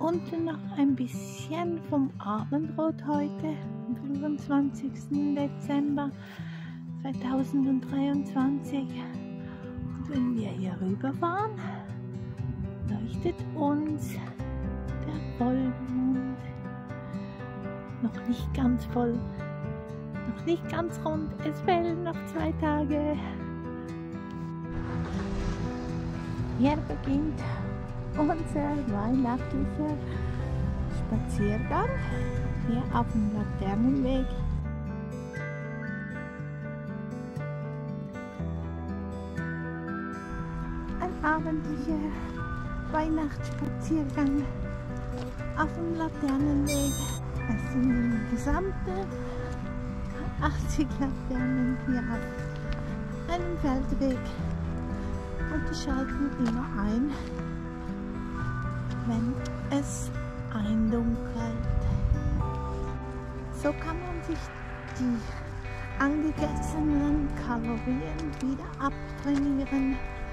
unten noch ein bisschen vom Abendrot heute, am 25. Dezember 2023. Und wenn wir hier rüberfahren, leuchtet uns der Vollmond. Noch nicht ganz voll, noch nicht ganz rund, es fehlen noch 2 Tage. Hier beginnt unser weihnachtlicher Spaziergang hier auf dem Laternenweg. Ein abendlicher Weihnachtsspaziergang auf dem Laternenweg. Es sind im Gesamten 80 Laternen hier auf einem Feldweg und die schalten immer ein, wenn es eindunkelt. So kann man sich die angegessenen Kalorien wieder abtrainieren